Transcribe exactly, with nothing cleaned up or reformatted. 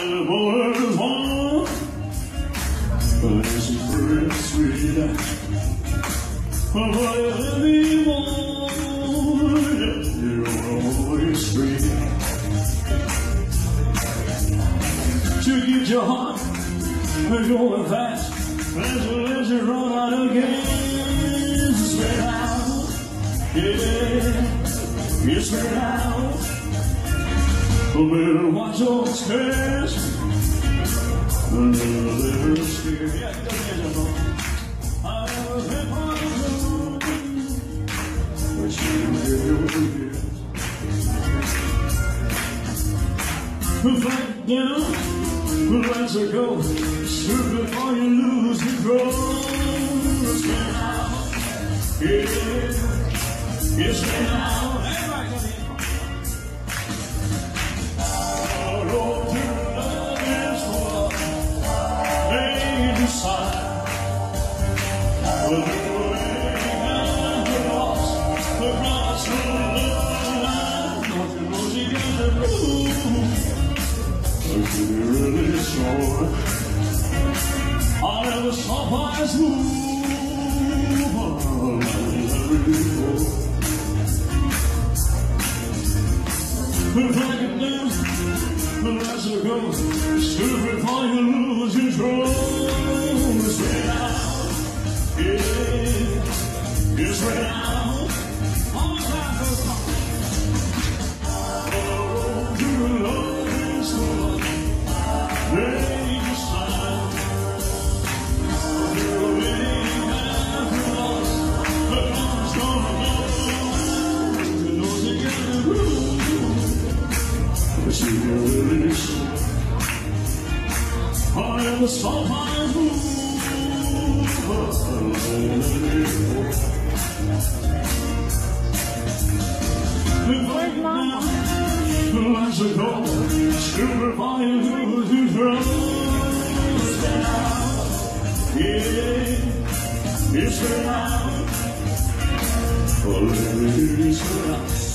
the boys want, but it's pretty sweet. But anymore, you're always free to get your heart going fast. As you let you run out again, straight out, yeah, you're straight out. But better watch your stairs, a little scared. Yeah, it doesn't get you. I have been part of the room, but you will fight down, let's go. Shoot before you lose control. Straight out, yeah, yeah, straight out. Everybody come in. Our road to love is for laid aside. But the way down the cross, the cross of love, don't you know she got the blues? But you really sure I never saw my move before. If I can dance, the less it goes, stupid before you lose control. Straight out, yeah, yeah, straight out. All the time for the pop. The road to love is full, they just slide. She really sure I never saw my move. Right now, let's go. Stupid for you lose control. Straight out, yeah, it's straight out. Oh, it's straight out.